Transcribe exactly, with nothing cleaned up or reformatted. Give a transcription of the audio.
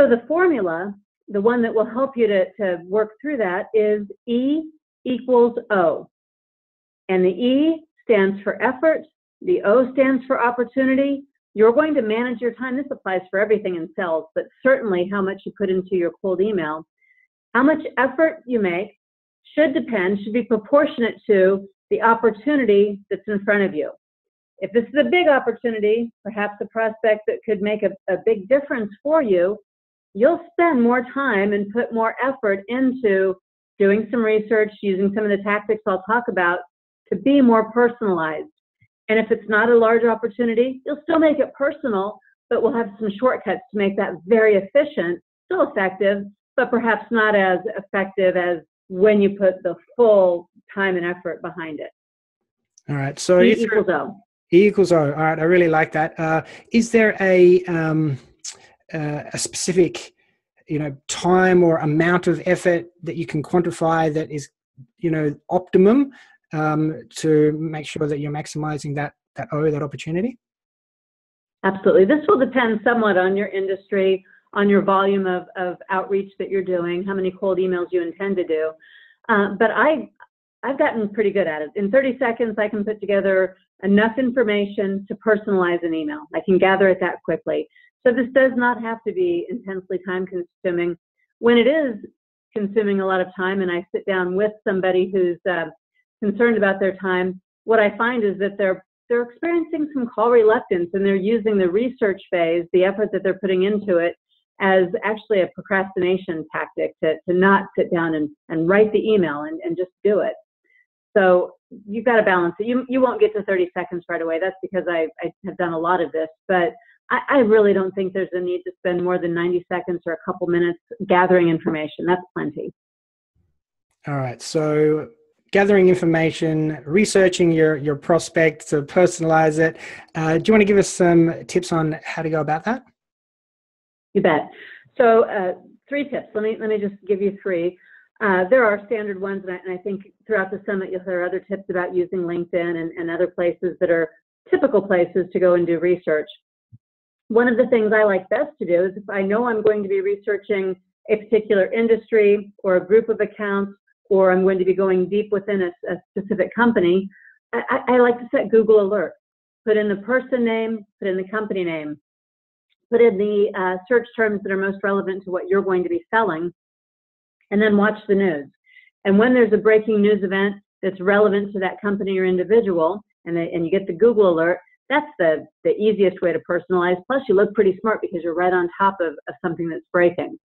So the formula, the one that will help you to, to work through that, is E equals O. And the E stands for effort, the O stands for opportunity. You're going to manage your time. This applies for everything in sales, but certainly how much you put into your cold email. How much effort you make should depend, should be proportionate to the opportunity that's in front of you. If this is a big opportunity, perhaps a prospect that could make a, a big difference for you, you'll spend more time and put more effort into doing some research, using some of the tactics I'll talk about to be more personalized. And if it's not a large opportunity, you'll still make it personal, but we'll have some shortcuts to make that very efficient, still effective, but perhaps not as effective as when you put the full time and effort behind it. All right. So E equals O. E equals O. All right. I really like that. Uh, is there a um, uh, a specific, you know, time or amount of effort that you can quantify that is, you know, optimum um, to make sure that you're maximizing that that O, that opportunity? Absolutely. This will depend somewhat on your industry, on your volume of, of outreach that you're doing, how many cold emails you intend to do. Uh, but I, I've gotten pretty good at it. In thirty seconds, I can put together enough information to personalize an email. I can gather it that quickly. So this does not have to be intensely time consuming. When it is consuming a lot of time and I sit down with somebody who's uh, concerned about their time, what I find is that they're they're experiencing some call reluctance, and they're using the research phase, the effort that they're putting into it, as actually a procrastination tactic to, to not sit down and, and write the email and, and just do it. So you've got to balance it. You, you won't get to thirty seconds right away. That's because I, I have done a lot of this, but I, I really don't think there's a need to spend more than ninety seconds or a couple minutes gathering information. That's plenty. All right. So gathering information, researching your, your prospect to personalize it. Uh, do you want to give us some tips on how to go about that? You bet. So uh, three tips. Let me, let me just give you three. Uh, there are standard ones, and I, and I think throughout the summit you'll hear other tips about using LinkedIn and, and other places that are typical places to go and do research. One of the things I like best to do is if I know I'm going to be researching a particular industry or a group of accounts, or I'm going to be going deep within a, a specific company, I, I like to set Google alerts. Put in the person name, put in the company name, put in the uh, search terms that are most relevant to what you're going to be selling, and then watch the news. And when there's a breaking news event that's relevant to that company or individual, and, they, and you get the Google alert, that's the, the easiest way to personalize. Plus, you look pretty smart because you're right on top of, of something that's breaking.